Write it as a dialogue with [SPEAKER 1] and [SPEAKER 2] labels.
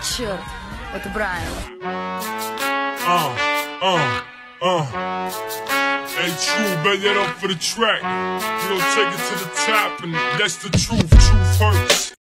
[SPEAKER 1] Черт, это Брайан.
[SPEAKER 2] Hey, true, bet that up for the track. You gon' take it to the top, and that's the truth. Truth hurts.